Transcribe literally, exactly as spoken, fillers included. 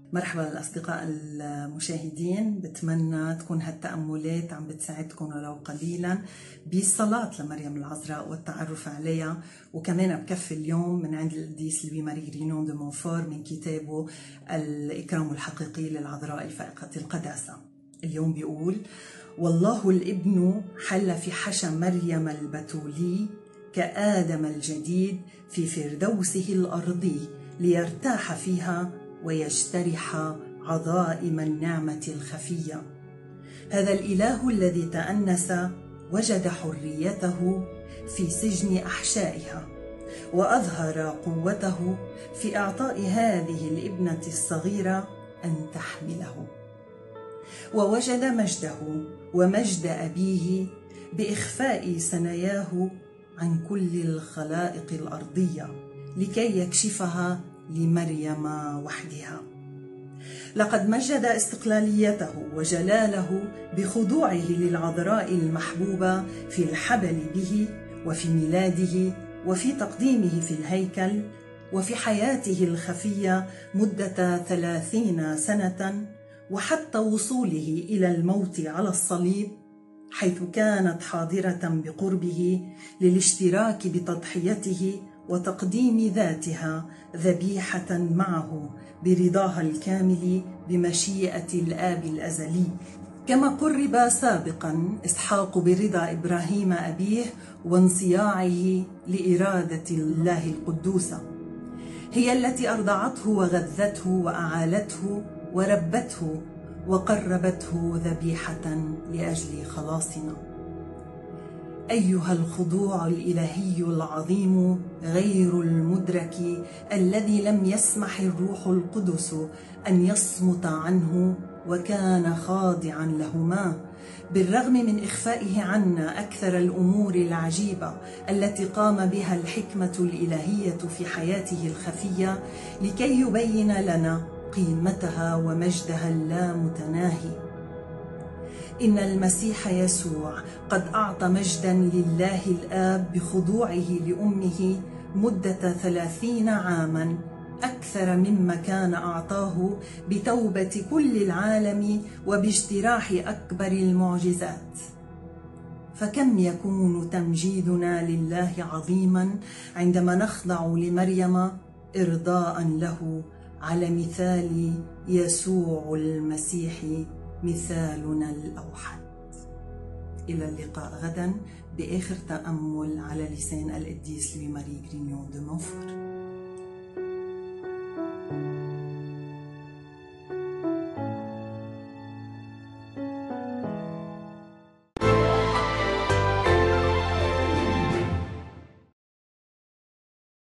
مرحبا الأصدقاء المشاهدين، بتمنى تكون هالتأملات عم بتساعدكم ولو قليلا بالصلاة لمريم العذراء والتعرف عليها. وكمان بكفي اليوم من عند القديس لوي ماري غرينون دو مونفور من كتابه الإكرام الحقيقي للعذراء الفائقة القداسة. اليوم بيقول: والله الابن حل في حشا مريم البتولي كآدم الجديد في فردوسه الأرضي ليرتاح فيها ويجترح عظائم النعمة الخفية. هذا الإله الذي تأنس وجد حريته في سجن أحشائها، وأظهر قوته في إعطاء هذه الابنة الصغيرة أن تحمله، ووجد مجده ومجد أبيه بإخفاء ثناياه عن كل الخلائق الأرضية لكي يكشفها لمريم وحدها. لقد مجد استقلاليته وجلاله بخضوعه للعذراء المحبوبة في الحبل به وفي ميلاده وفي تقديمه في الهيكل وفي حياته الخفية مدة ثلاثين سنة، وحتى وصوله إلى الموت على الصليب، حيث كانت حاضرة بقربه للاشتراك بتضحيته وتقديم ذاتها ذبيحة معه برضاها الكامل بمشيئة الآب الأزلي، كما قرب سابقا إسحاق برضا إبراهيم أبيه وانصياعه لإرادة الله القدوسة. هي التي أرضعته وغذته وأعالته وربته وقربته ذبيحة لأجل خلاصنا. أيها الخضوع الإلهي العظيم غير المدرك الذي لم يسمح الروح القدس أن يصمت عنه وكان خاضعا لهما، بالرغم من إخفائه عنا أكثر الأمور العجيبة التي قام بها الحكمة الإلهية في حياته الخفية لكي يبين لنا قيمتها ومجدها اللامتناهي. إن المسيح يسوع قد أعطى مجدا لله الآب بخضوعه لأمه مدة ثلاثين عاما، أكثر مما كان أعطاه بتوبة كل العالم وباجتراح أكبر المعجزات. فكم يكون تمجيدنا لله عظيما عندما نخضع لمريم إرضاء له على مثال يسوع المسيح مثالنا الأوحد. إلى اللقاء غدا بآخر تأمل على لسان القديس لوي ماري غرينون دو مونفور.